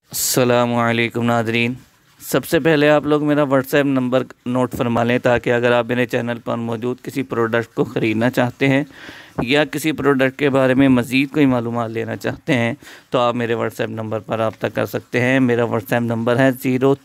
अस्सलामुअलैकुम नादरीन। सबसे पहले आप लोग मेरा व्हाट्सएप नंबर नोट फरमा लें, ताकि अगर आप मेरे चैनल पर मौजूद किसी प्रोडक्ट को ख़रीदना चाहते हैं या किसी प्रोडक्ट के बारे में मज़ीद कोई मालूमात लेना चाहते हैं तो आप मेरे व्हाट्सएप नंबर पर रब्ता कर सकते हैं। मेरा व्हाट्सएप नंबर है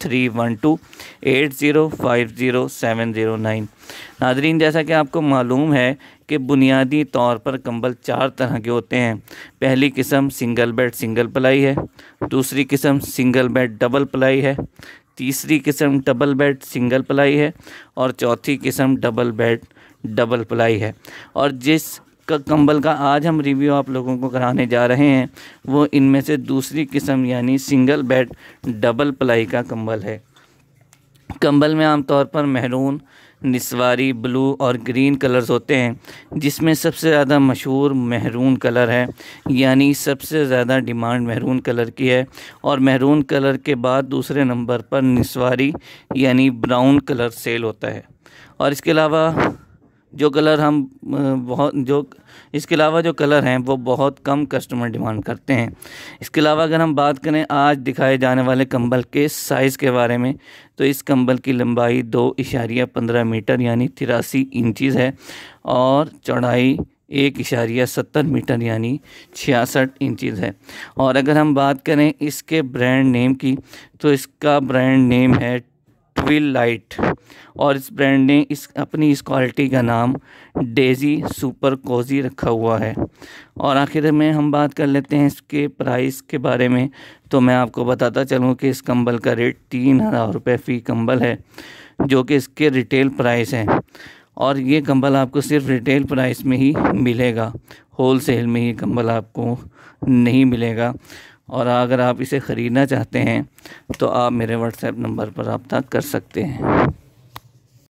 031280500709। नादरीन, जैसा कि आपको मालूम है कि बुनियादी तौर पर कंबल 4 तरह के होते हैं। पहली किस्म सिंगल बेड सिंगल प्लाई है, दूसरी किस्म सिंगल बेड डबल प्लाई है, तीसरी किस्म डबल बेड सिंगल प्लाई है और चौथी किस्म डबल बेड डबल प्लाई है। और जिस कंबल का आज हम रिव्यू आप लोगों को कराने जा रहे हैं वो इनमें से दूसरी किस्म यानी सिंगल बेड डबल प्लाई का कंबल है। कंबल में आमतौर पर महरून, निस्वारी, ब्लू और ग्रीन कलर्स होते हैं, जिसमें सबसे ज़्यादा मशहूर महरून कलर है, यानी सबसे ज़्यादा डिमांड महरून कलर की है। और महरून कलर के बाद दूसरे नंबर पर निस्वारी यानी ब्राउन कलर सेल होता है। और इसके अलावा जो कलर जो कलर हैं वो बहुत कम कस्टमर डिमांड करते हैं। इसके अलावा अगर हम बात करें आज दिखाए जाने वाले कंबल के साइज़ के बारे में, तो इस कंबल की लंबाई 2.15 मीटर यानी 83 इंचज़ है और चौड़ाई 1.70 मीटर यानी 66 इंचज़ है। और अगर हम बात करें इसके ब्रांड नेम की, तो इसका ब्रांड नेम है ट्विलाइट और इस ब्रांड ने अपनी इस क्वालिटी का नाम डेज़ी सुपर कोज़ी रखा हुआ है। और आखिर में हम बात कर लेते हैं इसके प्राइस के बारे में। तो मैं आपको बताता चलूँ कि इस कंबल का रेट 3000 रुपये फ़ी कंबल है, जो कि इसके रिटेल प्राइस हैं। और ये कंबल आपको सिर्फ रिटेल प्राइस में ही मिलेगा, होलसेल में ये कंबल आपको नहीं मिलेगा। और अगर आप इसे ख़रीदना चाहते हैं तो आप मेरे व्हाट्सएप नंबर पर रब्ता कर सकते हैं।